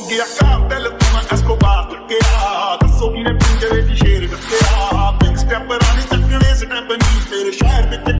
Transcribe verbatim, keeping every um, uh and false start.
ਗਿਆ ਕਾਰਟਲ ਤੋਂ ਮੈਂ ਐਸਕੋਬਾਰ ਲੱਗਿਆ ਦੱਸੋ ਕਿਨੇ ਪਿੰਜਰੇ ਦੀ